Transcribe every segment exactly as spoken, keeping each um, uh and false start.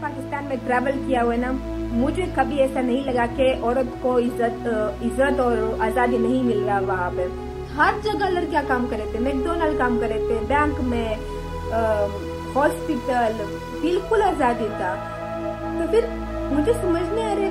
पाकिस्तान में ट्रैवल किया हुआ है ना, मुझे कभी ऐसा नहीं लगा कि औरत को इज्जत इज्जत और आज़ादी नहीं मिल रहा वहाँ पे। हर जगह लड़कियाँ काम कर रहे थे, मैकडोनल्ड काम कर रहे थे, बैंक में, हॉस्पिटल, बिल्कुल आज़ादी था। तो फिर मुझे समझ नहीं आ रहा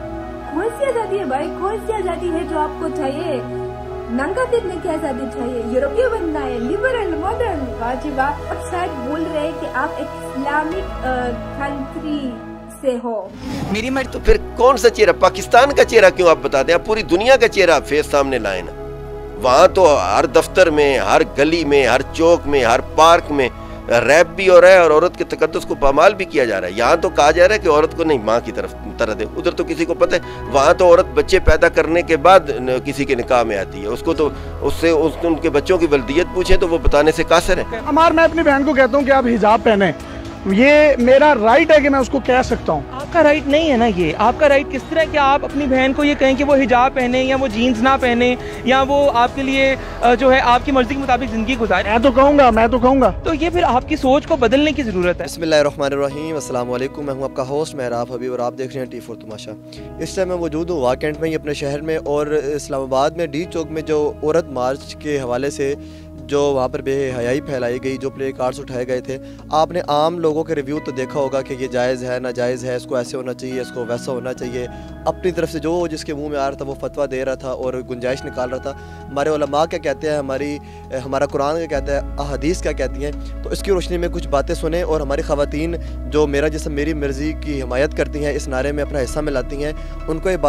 कौन सी आज़ादी है भाई, कौन सी आज़ादी है जो आपको चाहिए? नंगा फिरने की आज़ादी चाहिए, यूरोपीय बनना है, लिबरल, मॉडर्न, वाजिब। आप शायद बोल रहे हैं कि आप एक इस्लामिक कंट्री से हो। मेरी मर्जी। तो फिर कौन सा चेहरा, पाकिस्तान का चेहरा क्यों आप बताते हैं? आप पूरी दुनिया का चेहरा आप फेस सामने लाए ना। वहाँ तो हर दफ्तर में, हर गली में, हर चौक में, हर पार्क में रैप भी हो रहा है और औरत के तकद्दुस को पामाल भी किया जा रहा है। यहाँ तो कहा जा रहा है कि औरत को नहीं, माँ की तरफ तरह दे। उधर तो किसी को पता है, वहाँ तो औरत बच्चे पैदा करने के बाद किसी के निकाह में आती है, उसको तो उससे उसको उनके बच्चों की वल्दियत पूछे तो वो बताने से कासर है। अमार, मैं अपनी बहन को कहता हूँ कि आप हिजाब पहने, ये मेरा राइट है कि मैं उसको कह सकता हूँ। आपका राइट नहीं है ना ये। आपका राइट किस तरह कि आप अपनी बहन को ये कहें कि वो हिजाब पहने या वो जीन्स ना पहने या वो आपके लिए जो है आपकी मर्जी के मुताबिक ज़िंदगी गुजारे? मैं तो कहूँगा मैं तो कहूँगा तो ये फिर आपकी सोच को बदलने की ज़रूरत है। बिस्मिल्लाहिर्रहमानिर्रहीम, अस्सलाम वालेकुम। मैं हूँ आपका होस्ट मेहराब हबीब और आप देख रहे हैं टी फोर तमाशा। इस टाइम मैं मौजूद हूँ वाह कैंट में ही अपने शहर में, और इस्लामाबाद में डी चौक में जो औरत मार्च के हवाले से जो वहाँ पर बेहयाई फैलाई गई, जो प्ले कार्ड्स उठाए गए थे, आपने आम लोगों के रिव्यू तो देखा होगा कि ये जायज़ है, नाजायज़ है, इसको ऐसे होना चाहिए, इसको वैसा होना चाहिए। अपनी तरफ से जो जिसके मुंह में आ रहा था वो फतवा दे रहा था और गुंजाइश निकाल रहा था। हमारे उलमा क्या कहते हैं, हमारी हमारा कुरान क्या कहता है, अहादीस क्या कहती हैं, तो इसकी रोशनी में कुछ बातें सुने। और हमारी ख़वातीन जो मेरा जिस्म मेरी मर्ज़ी की हिमायत करती हैं, इस नारे में अपना हिस्सा मिलाती हैं, उनको ये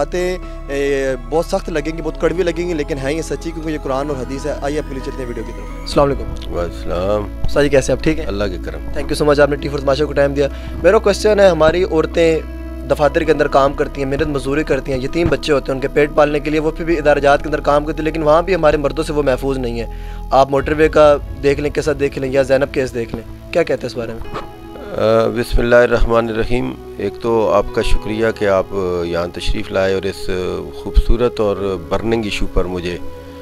बातें बहुत सख्त लगेंगी, बहुत कड़वी लगेंगी, लेकिन हैं ये सच्ची, क्योंकि ये कुरान और हदीस है। आइए अपनी चलते हैं वीडियो की तरफ। अस्सलाम वालेकुम। वालेकुम सर जी, कैसे आप? ठीक है, अल्लाह के करम। थैंक यू सो मच, आपने टी फोर तमाशा को टाइम दिया। मेरा क्वेश्चन है, हमारी औरतें दफातर के अंदर काम करती हैं, मेहनत मजदूरी करती हैं, यतीम बच्चे होते हैं, उनके पेट पालने के लिए वो फिर भी इदाराजात के अंदर काम करती हैं, लेकिन वहाँ भी हमारे मर्दों से वो महफूज नहीं है। आप मोटरवे का देख लें, कैसा देख लें, या ज़ैनब केस देख लें, क्या कहते हैं इस बारे में? बिस्मिल्लाहिर्रहमानिर्रहीम। एक तो आपका शुक्रिया कि आप यहाँ तशरीफ़ लाए और इस खूबसूरत और बर्निंग इशू पर मुझे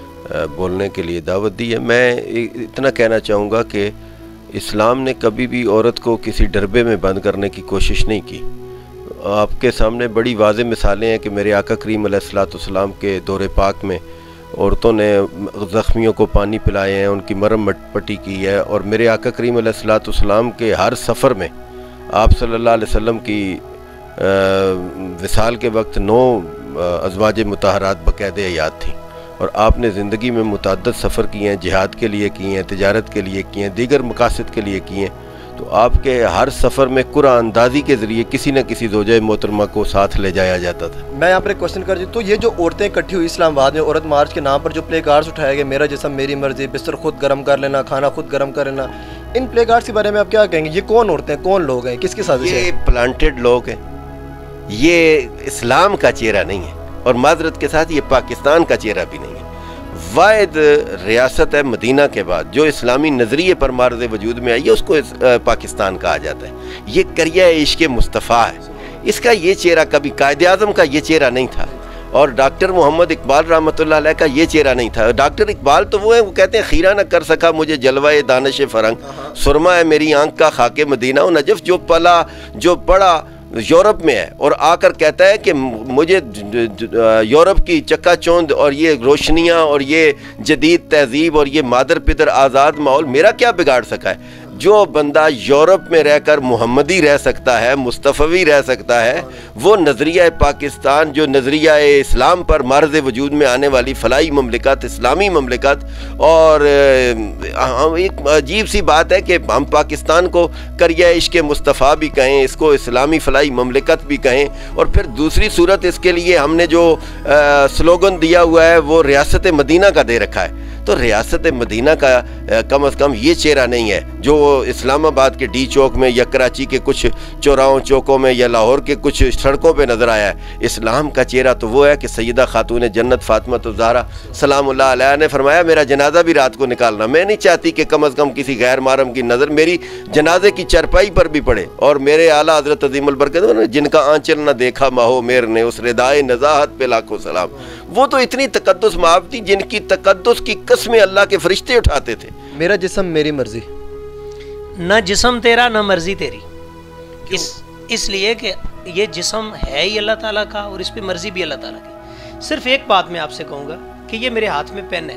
बोलने के लिए दावत दी है। मैं इतना कहना चाहूँगा कि इस्लाम ने कभी भी औरत को किसी डरबे में बंद करने की कोशिश नहीं की। आपके सामने बड़ी वाज़ेह मिसालें हैं कि मेरे आका करीम अलैहिस्सलाम के दौरे पाक में औरतों ने ज़ख्मियों को पानी पिलाए हैं, उनकी मरम पट्टी की है, और मेरे आका करीम अलैहिस्सलाम के हर सफ़र में आप सल्लल्लाहु अलैहि वसल्लम की विसाल के वक्त नौ अज़वाज मुताहरात बाकायदे हयात थी, और आपने ज़िंदगी में मुतअद्दिद सफ़र किए हैं, जिहाद के लिए किए हैं, तिजारत के लिए किए हैं, दीगर मकासद के लिए किए हैं। तो आपके हर सफ़र में कुरान अंदाज़ी के ज़रिए किसी न किसी ज़ौजा मोहतरमा को साथ ले जाया जाता था। मैं यहाँ पर एक क्वेश्चन कर दूँ, तो ये जो औरतें इकट्ठी हुई इस्लामाबाद में औरत मार्च के नाम पर, जो प्ले कार्ड्स उठाए गए, मेरा जिस्म मेरी मर्जी, बिस्तर खुद गर्म कर लेना, खाना खुद गर्म कर लेना, इन प्ले कार्ड्स के बारे में आप क्या कहेंगे? ये कौन औरतें, कौन लोग हैं, किसकी साजिश है? ये प्लांटेड लोग हैं, ये इस्लाम का चेहरा नहीं है, और माजरत के साथ ये पाकिस्तान का चेहरा भी नहीं है। वाहिद रियासत है मदीना के बाद जो इस्लामी नज़रिए पर मार्ज़ वजूद में आई है, उसको पाकिस्तान कहा जाता है। ये करिया इश्क़ मुस्तफ़ा है, इसका ये चेहरा कभी कायदे आज़म का ये चेहरा नहीं था, और डॉक्टर मोहम्मद इकबाल रहमतुल्लाह अलैह का ये चेहरा नहीं था। डॉक्टर इकबाल तो वो है, वो कहते हैं खीरा न कर सका मुझे जलवाए दानिश फ़रंग, सुरमा है मेरी आंख का खाके मदीना और नजफ़, जो पला जो पढ़ा यूरोप में है और आकर कहता है कि मुझे यूरोप की चकाचौंध और ये रोशनियाँ और ये जदीद तहजीब और ये मादर पिदर आज़ाद माहौल मेरा क्या बिगाड़ सका है। जो बंदा यूरोप में रहकर मुहम्मदी रह सकता है, मुस्तफ़वी रह सकता है, वो नज़रिया पाकिस्तान, जो नज़रिया इस्लाम पर मार्ज़ वजूद में आने वाली फ़लाई ममलिकत, इस्लामी ममलिकत, और हम एक अजीब सी बात है कि हम पाकिस्तान को करिया इश्क़ मुस्तफ़ा भी कहें, इसको इस्लामी फ़लाई ममलिकत भी कहें, और फिर दूसरी सूरत इसके लिए हमने जो स्लोगन दिया हुआ है वो रियासत मदीना का दे रखा है। तो रियासत मदीना का कम अज़ कम ये चेहरा नहीं है जो इस्लामाबाद के डी चौक में या कराची के कुछ चौराहों चौकों में या लाहौर के कुछ सड़कों पे नज़र आया है। इस्लाम का चेहरा तो वो है कि सैयदा खातून जन्नत फ़ातिमा ज़हरा सलामुल्लाह अलैहा ने फरमाया, मेरा जनाजा भी रात को निकालना, मैं नहीं चाहती कि कम अज़ कम किसी गैर महरम की नज़र मेरी जनाजे की चरपाई पर भी पड़े। और मेरे आला हज़रत अज़ीमुल बरकत ने जिनका आंचल न देखा माहो मेर ने, उस रिदाए नज़ाहत पे लाखों सलाम, वो तो इतनी तकद्दुस माफ़ थी जिनकी तकद्दुस की कसमें अल्लाह के फरिश्ते उठाते थे। मेरा जिस्म मेरी मर्जी, न जिस्म तेरा न मर्जी तेरी। इस اس لیے کہ یہ جسم ہے ہی اللہ تعالیٰ کا اور اس پہ مرضی بھی اللہ تعالیٰ کی. صرف ایک بات میں آپ سے کہوں گا کہ یہ میرے ہاتھ میں پین ہے,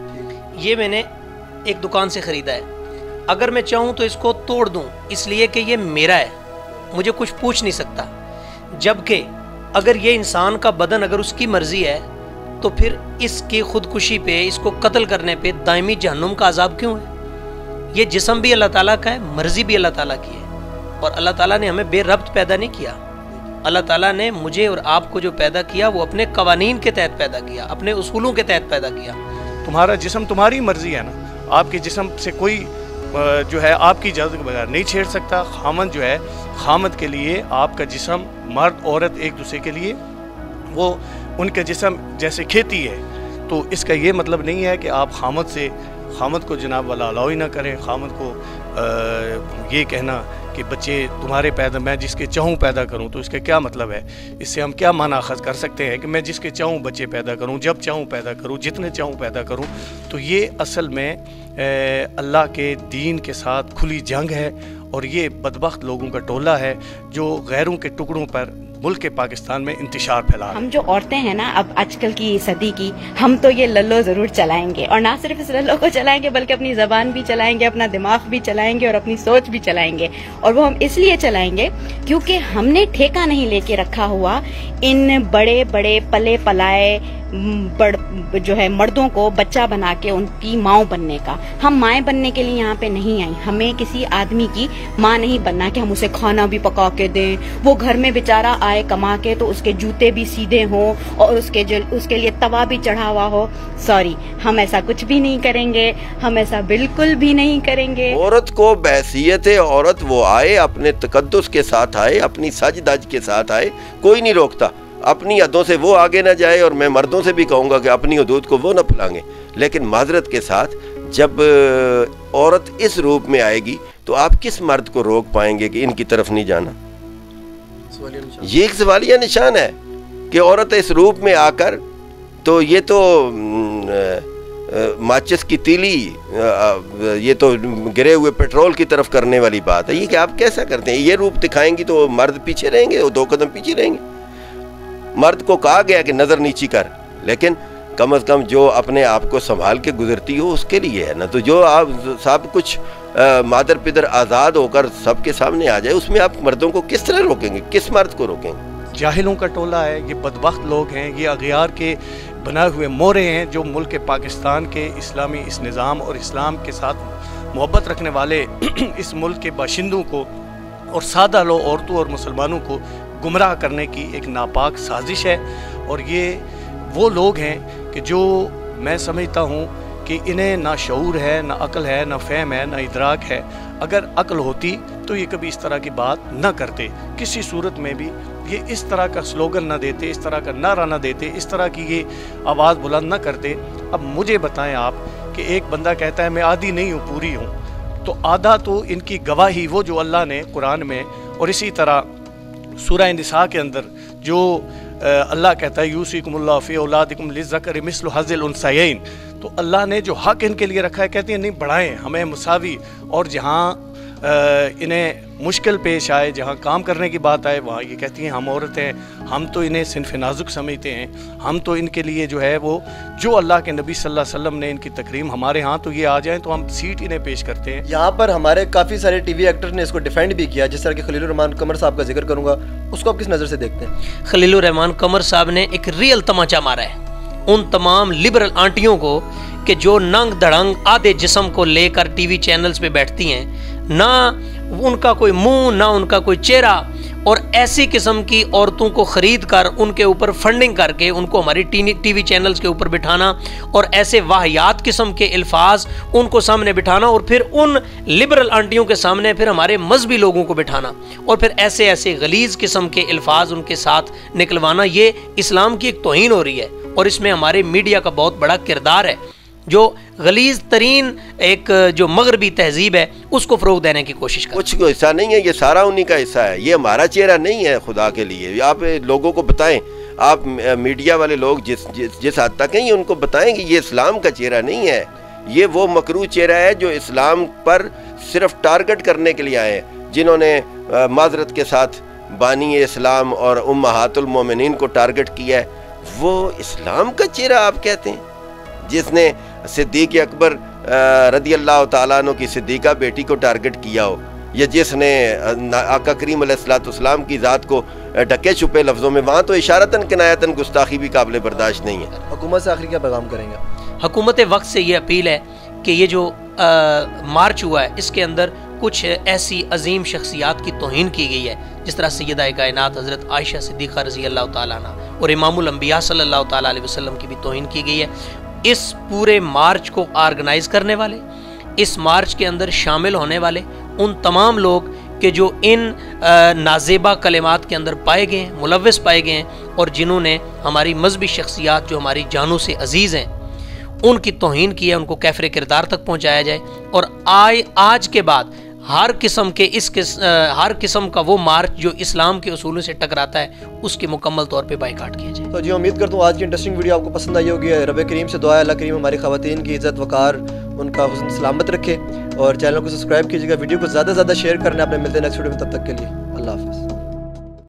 یہ میں نے ایک دکان سے خریدا ہے. اگر میں چاہوں تو اس کو توڑ دوں, اس لیے کہ یہ میرا ہے, مجھے کچھ پوچھ نہیں سکتا. جبکہ اگر یہ انسان کا بدن اگر اس کی مرضی ہے تو پھر اس کی خودکشی پہ, اس کو قتل کرنے پہ دائمی جہنم کا عذاب کیوں ہے؟ یہ جسم بھی اللہ تعالیٰ کا ہے, مرضی بھی اللہ تعالیٰ کی ہے, اور اللہ تعالیٰ نے ہمیں بے ربط پیدا نہیں کیا. اللہ تعالیٰ نے مجھے اور آپ کو جو پیدا کیا وہ اپنے قوانین کے تحت پیدا کیا, اپنے اصولوں کے تحت پیدا کیا. تمہارا جسم تمہاری مرضی ہے نا, آپ کے جسم سے کوئی جو ہے آپ کی اجازت کے بغیر نہیں چھیڑ سکتا. خامد جو ہے, خامد کے لیے آپ کا جسم, مرد عورت ایک دوسرے کے لیے, وہ ان کا جسم جیسے کھیتی ہے. تو اس کا یہ مطلب نہیں ہے کہ آپ خامد سے خامد کو جناب والا الاؤ ہی نہ کریں. خامد کو یہ کہنا کہ بچے تمہارے پیدا, میں جس کے چاہوں پیدا کروں, تو اس کا کیا مطلب ہے؟ اس سے ہم کیا معنی اخذ کر سکتے ہیں کہ میں جس کے چاہوں بچے پیدا کروں, جب چاہوں پیدا کروں, جتنے چاہوں پیدا کروں. تو یہ اصل میں اللہ کے دین کے ساتھ کھلی جنگ ہے, اور یہ بدبخت لوگوں کا ٹولہ ہے جو غیروں کے ٹکڑوں پر ملک پاکستان میں انتشار پھیلا. ہم جو عورتیں ہیں نا اب آج کل کی صدی کی, ہم تو یہ للو ضرور چلائیں گے, اور نہ صرف اس للو کو چلائیں گے بلکہ اپنی زبان بھی چلائیں گے, اپنا دماغ بھی چلائیں گے, اور اپنی سوچ بھی چلائیں گے. اور وہ ہم اس لیے چلائیں گے کیونکہ ہم نے ٹھیکہ نہیں لے کے رکھا ہوا ان بڑے بڑے پلے پلائے بڑ جو ہے مردوں کو بچہ بنا کے ان کی ماؤں بننے کا. ہم مائیں بننے کے لیے یہاں پہ نہیں آئیں, ہمیں کسی آدمی کی ماں نہیں بننا کہ ہم اسے کھانا بھی پکا کے دیں, وہ گھر میں بیچارہ آئے کما کے تو اس کے جوتے بھی سیدھے ہوں اور اس کے جو اس کے لیے توا بھی چڑھا ہوا ہو. سوری, ہم ایسا کچھ بھی نہیں کریں گے, ہم ایسا بالکل بھی نہیں کریں گے. عورت کو بحیثیت عورت وہ آئے, اپنے تقدس کے ساتھ آئے, اپنی سج دج کے ساتھ آئے, کوئی نہیں روکتا. اپنی حدوں سے وہ آگے نہ جائے, اور میں مردوں سے بھی کہوں گا کہ اپنی حدود کو وہ نہ پھلانگیں. لیکن معذرت کے ساتھ جب عورت اس روپ میں آئے گی تو آپ کس مرد کو روک پائیں گے کہ ان کی طرف نہیں جانا؟ یہ ایک سوالیہ نشان ہے کہ عورت اس روپ میں آ کر, تو یہ تو ماچس کی تیلی, یہ تو گرے ہوئے پیٹرول کی طرف کرنے والی بات ہے. یہ کہ آپ کیسا کرتے ہیں؟ یہ روپ دکھائیں گی تو مرد پیچھے رہیں گے, وہ دو قدم پیچھے رہیں گے. مرد کو کہا گیا کہ نظر نیچی کر, لیکن کم از کم جو اپنے آپ کو سنبھال کے گزرتی ہو اس کے لیے ہے نا. تو جو آپ سب کچھ مادر پدر آزاد ہو کر سب کے سامنے آ جائے, اس میں آپ مردوں کو کس طرح روکیں گے؟ کس مرد کو روکیں گے؟ جاہلوں کا ٹولہ ہے, یہ بدبخت لوگ ہیں, یہ اغیار کے بنائے ہوئے مورے ہیں جو ملک پاکستان کے اسلامی اس نظام اور اسلام کے ساتھ محبت رکھنے والے اس ملک کے باشندوں کو اور سادہ لو عورتوں اور مسلمانوں کو گمراہ کرنے کی ایک ناپاک سازش ہے. اور یہ وہ لوگ ہیں کہ جو میں سمجھتا ہوں کہ انہیں نہ شعور ہے, نہ عقل ہے, نہ فہم ہے, نہ ادراک ہے. اگر عقل ہوتی تو یہ کبھی اس طرح کی بات نہ کرتے, کسی صورت میں بھی یہ اس طرح کا سلوگن نہ دیتے, اس طرح کا نعرہ نہ دیتے, اس طرح کی یہ آواز بلند نہ کرتے. اب مجھے بتائیں آپ کہ ایک بندہ کہتا ہے میں آدھی نہیں ہوں, پوری ہوں, تو آدھا تو ان کی گواہی وہ جو اللہ نے قرآن میں اور اسی طرح سورہ نساء کے اندر جو اللہ کہتا ہے یوصیکم اللہ فی اولادکم للذکر مثل حظ الانثیین, تو اللہ نے جو حق ان کے لیے رکھا ہے کہتے ہیں نہیں بڑھائیں, ہمیں مساوی. اور جہاں انہیں مشکل پیش آئے, جہاں کام کرنے کی بات آئے, وہاں یہ کہتی ہیں ہم عورتیں, ہم تو انہیں صنف نازک سمجھتے ہیں, ہم تو ان کے لیے جو ہے وہ جو اللہ کے نبی صلی اللہ علیہ وسلم نے ان کی تکریم ہمارے ہاں تو یہ آ جائیں تو ہم سیٹ انہیں پیش کرتے ہیں. یہاں پر ہمارے کافی سارے ٹی وی ایکٹر نے اس کو ڈیفینڈ بھی کیا, جس طرح کہ خلیل الرحمان قمر صاحب کا ذکر کروں گا, اس کو آپ کس نظر سے دیکھتے ہیں؟ خلیل الرحمان قمر صاحب نے ایک ریئل تماچا مارا ہے ان تمام لبرل آنٹیوں کو کہ جو ننگ دڑنگ آدھے جسم کو لے کر ٹی وی چینلز پہ بیٹھتی ہیں, نہ ان کا کوئی منہ نہ ان کا کوئی چہرہ, اور ایسی قسم کی عورتوں کو خرید کر ان کے اوپر فنڈنگ کر کے ان کو ہماری ٹی وی چینلز کے اوپر بٹھانا, اور ایسے واہیات قسم کے الفاظ ان کو سامنے بٹھانا, اور پھر ان لبرل آنٹیوں کے سامنے پھر ہمارے مذہبی لوگوں کو بٹھانا, اور پھر ایسے ایسے غلیظ قسم کے الفاظ ان کے ساتھ نکلوانا. یہ اسلام کی ایک توہین ہو رہی ہے, اور اس میں ہمارے میڈیا کا بہت بڑا کردار ہے جو غلیظ ترین ایک جو مغربی تہذیب ہے اس کو فروغ دینے کی کوشش کریں. کچھ حصہ نہیں ہے, یہ سارا انہی کا حصہ ہے, یہ ہمارا چہرہ نہیں ہے. خدا کے لیے آپ لوگوں کو بتائیں, آپ میڈیا والے لوگ جس جس جس حد تک ہیں ان کو بتائیں کہ یہ اسلام کا چہرہ نہیں ہے, یہ وہ مکروہ چہرہ ہے جو اسلام پر صرف ٹارگٹ کرنے کے لیے آئے ہیں, جنہوں نے معذرت کے ساتھ बानी इस्लाम और उम्महातुल मोमिनीन को टारगेट किया है, वो इस्लाम का चेहरा आप कहते हैं? जिसने सिद्दीक़ अकबर रदी अल्लाह ताला अन्हु की सिद्दीक़ा बेटी को टारगेट किया हो, या जिसने आका करीम अलैहिस्सलाम की ज़ात को ढके छुपे लफ्ज़ों में, वहाँ तो इशारतन किनायतन गुस्ताखी भी काबिल बर्दाश्त नहीं है। हुकूमत से आखिर क्या पैगाम करेंगे? हुकूमत वक्त से ये अपील है कि ये जो आ, मार्च हुआ है इसके अंदर कुछ ऐसी अजीम शख्सियात की तौहीन की गई है, जिस तरह सैयदा कायनात हज़रत आयशा सिद्दीक़ा रज़ी अल्लाह ताला अन्हा और इमामुल अंबिया सल्लल्लाहु ताला अलैहि वसल्लम की भी तौहीन की गई है। इस पूरे मार्च को ऑर्गेनाइज़ करने वाले, इस मार्च के अंदर शामिल होने वाले उन तमाम लोग कि जो इन नाजेबा कलिमात के अंदर पाए गए हैं, मुलव्वस पाए गए हैं, और जिन्होंने हमारी मजहबी शख्सियात जो हमारी जानों से अजीज़ हैं उनकी तौहीन की है, उनको कैफरे किरदार तक पहुँचाया जाए। और आए आज के बाद हर किस्म के इस किस, आ, हर किस्म का वो मार्च जो इस्लाम के उसूलों से टकराता है उसके मुकम्मल तौर पे बाइकाट किया जाए। तो जी उम्मीद करता हूँ आज की इंटरेस्टिंग वीडियो आपको पसंद आई होगी। रब करीम से दुआ है अल्लाह करीम हमारी ख़वातीन की इज़्ज़त वक़ार उनका हुस्न सलामत रखे, और चैनल को सब्सक्राइब कीजिएगा, वीडियो को ज़्यादा से ज़्यादा शेयर करना। अपने मिलते हैं नेक्स्ट वीडियो में, तब तक के लिए।